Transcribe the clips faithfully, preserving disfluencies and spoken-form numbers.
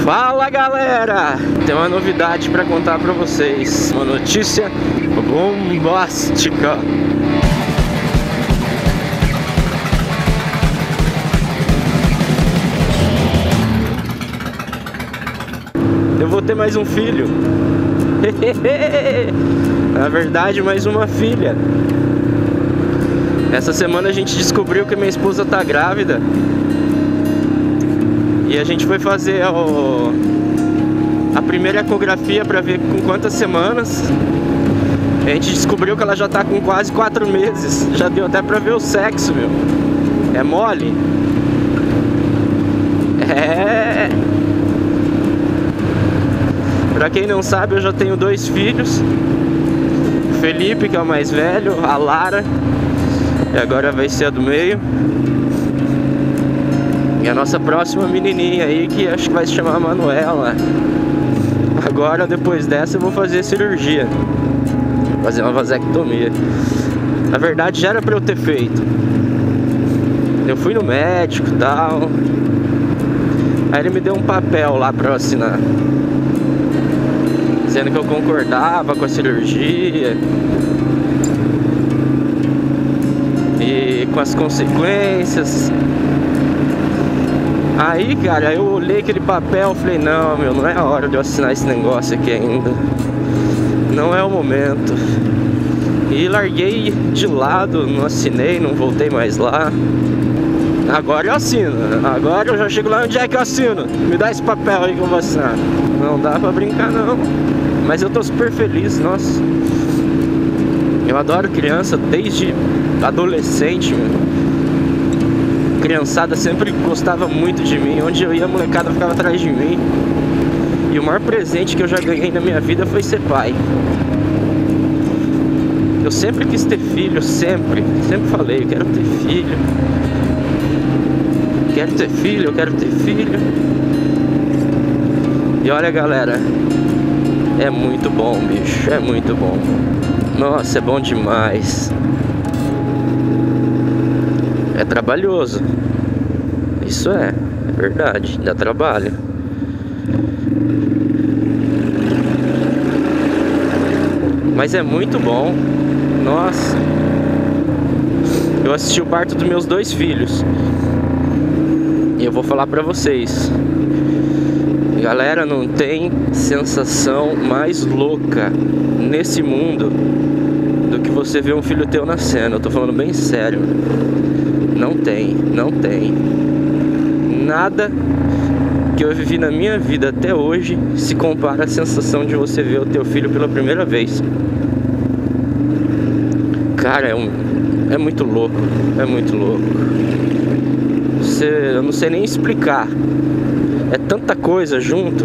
Fala galera, tem uma novidade pra contar pra vocês, uma notícia bombástica. Eu vou ter mais um filho. Na verdade, mais uma filha. Essa semana a gente descobriu que minha esposa tá grávida. E a gente foi fazer o... a primeira ecografia pra ver com quantas semanas. A gente descobriu que ela já tá com quase quatro meses. Já deu até pra ver o sexo, meu. É mole? É... Pra quem não sabe, eu já tenho dois filhos. O Felipe, que é o mais velho, a Lara, e agora vai ser a do meio. E a nossa próxima menininha aí, que acho que vai se chamar Manuela. Agora, depois dessa, eu vou fazer cirurgia. Fazer uma vasectomia. Na verdade, já era pra eu ter feito. Eu fui no médico e tal. Aí ele me deu um papel lá pra eu assinar, dizendo que eu concordava com a cirurgia e com as consequências. Aí, cara, eu olhei aquele papel e falei, não, meu, não é a hora de eu assinar esse negócio aqui ainda. Não é o momento. E larguei de lado, não assinei, não voltei mais lá. Agora eu assino. Agora eu já chego lá, onde é que eu assino? Me dá esse papel aí que eu vou assinar. Não dá pra brincar, não. Mas eu tô super feliz, nossa. Eu adoro criança desde adolescente, meu. Criançada sempre gostava muito de mim. Onde eu ia, a molecada ficava atrás de mim. E o maior presente que eu já ganhei na minha vida foi ser pai. Eu sempre quis ter filho, sempre. Sempre falei, eu quero ter filho. Quero ter filho, eu quero ter filho. E olha, galera, é muito bom, bicho, é muito bom. Nossa, é bom demais. É trabalhoso. Isso é, é verdade, dá trabalho. Mas é muito bom. Nossa. Eu assisti o parto dos meus dois filhos. E eu vou falar pra vocês, galera, não tem sensação mais louca nesse mundo do que você ver um filho teu nascendo. Eu tô falando bem sério. Não tem, não tem. Nada que eu vivi na minha vida até hoje se compara à sensação de você ver o teu filho pela primeira vez. Cara, é, um, é muito louco, é muito louco. Você, eu não sei nem explicar. É tanta coisa junto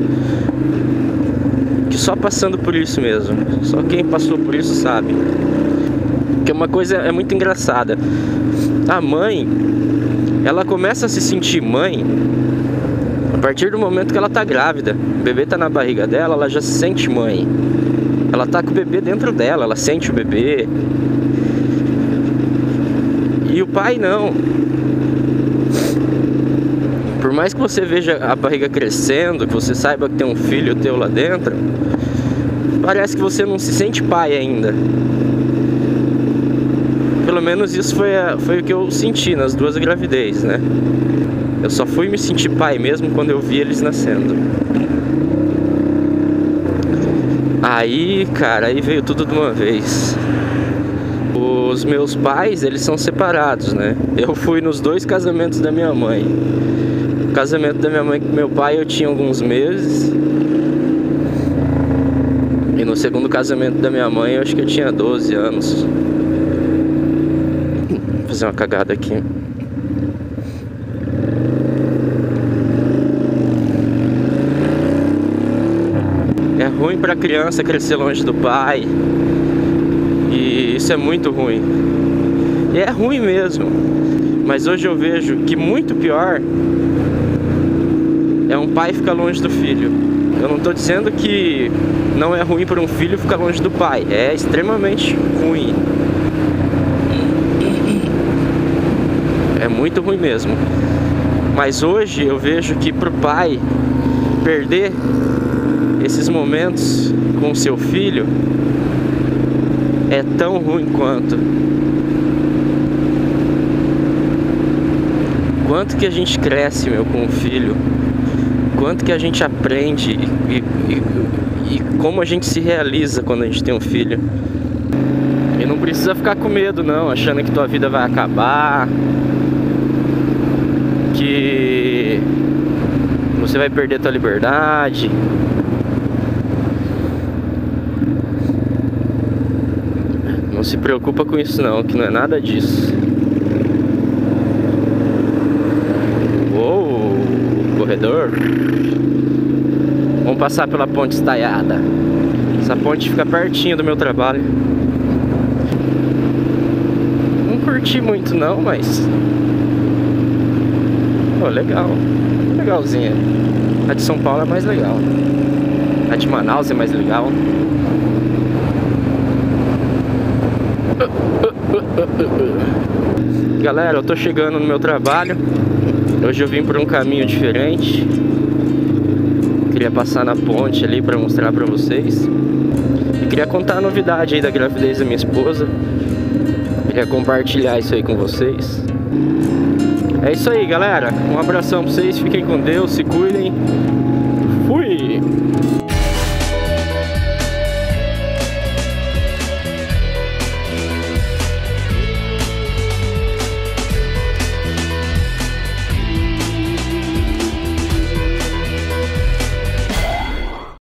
que só passando por isso mesmo. Só quem passou por isso sabe. Que uma coisa é muito engraçada. A mãe, ela começa a se sentir mãe a partir do momento que ela tá grávida. O bebê tá na barriga dela, ela já se sente mãe. Ela tá com o bebê dentro dela, ela sente o bebê. E o pai não. Por mais que você veja a barriga crescendo, que você saiba que tem um filho teu lá dentro, parece que você não se sente pai ainda. Pelo menos isso foi, a, foi o que eu senti nas duas gravidez, né? Eu só fui me sentir pai mesmo quando eu vi eles nascendo. Aí, cara, aí veio tudo de uma vez. Os meus pais, eles são separados, né? Eu fui nos dois casamentos da minha mãe. O casamento da minha mãe com meu pai eu tinha alguns meses. E no segundo casamento da minha mãe eu acho que eu tinha doze anos. Vou fazer uma cagada aqui. É ruim pra criança crescer longe do pai. E isso é muito ruim. E é ruim mesmo. Mas hoje eu vejo que muito pior é um pai ficar longe do filho. Eu não tô dizendo que não é ruim para um filho ficar longe do pai. É extremamente ruim. É muito ruim mesmo. Mas hoje eu vejo que pro pai perder esses momentos com seu filho é tão ruim quanto. Quanto que a gente cresce, meu, com o filho. Quanto que a gente aprende e, e, e, e como a gente se realiza quando a gente tem um filho. E não precisa ficar com medo não, achando que tua vida vai acabar, que você vai perder tua liberdade. Não se preocupa com isso não, que não é nada disso. Uou, corredor. Vamos passar pela ponte estaiada. Essa ponte fica pertinho do meu trabalho. Não curti muito não, mas... Pô, legal. Legalzinha. A de São Paulo é mais legal. A de Manaus é mais legal. Galera, eu tô chegando no meu trabalho. Hoje eu vim por um caminho diferente. Queria passar na ponte ali pra mostrar pra vocês. E queria contar a novidade aí da gravidez da minha esposa. Queria compartilhar isso aí com vocês. É isso aí, galera. Um abração pra vocês, fiquem com Deus, se cuidem.